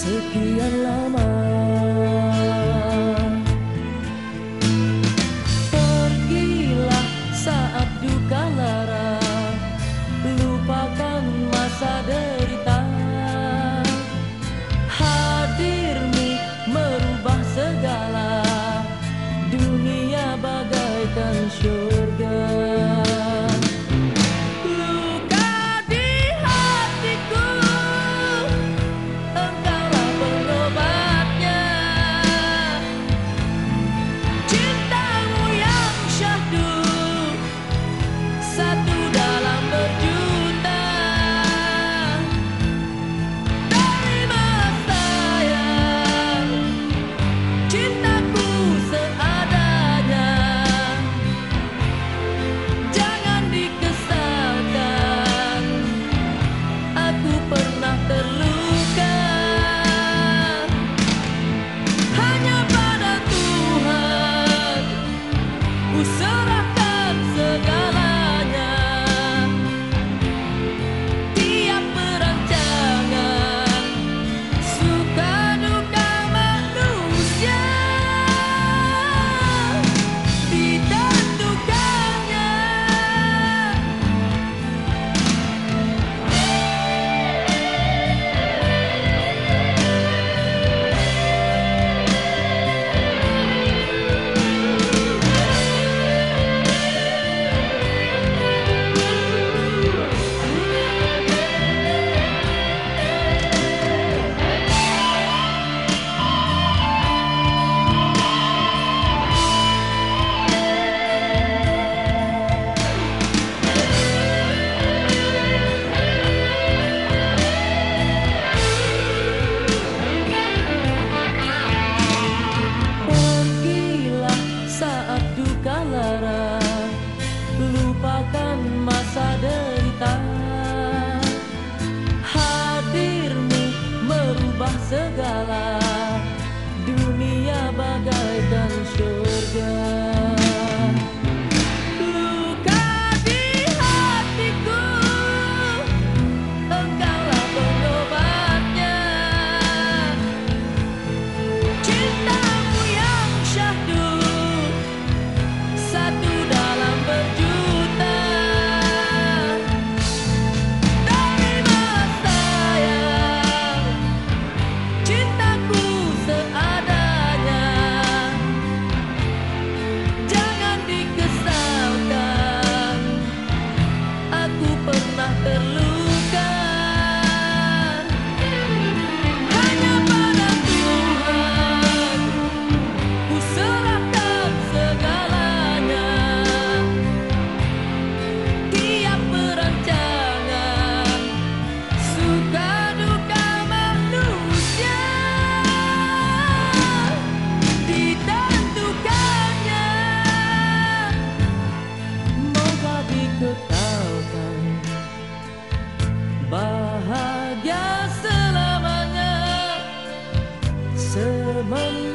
sekian lama. Pergilah saat duka lara, lupakan masa derita. Hadirmu merubah segala, dunia bagaikan surga. Lupakan masa derita. Hadirmu merubah segala, dunia bagaikan surga. Luka di hatiku, engkaulah pengobatnya. Cintamu yang syahdu, satu dalam berjuta. Terima sayang, cintaku seadanya. Jangan dikesalkan, aku pernah terluka. Hanya pada Tuhan ku serahkan segalanya. Tiap perancangan, suka duka manusia ditentukannya. Moga dikekalkan bahagia selamanya. Sementara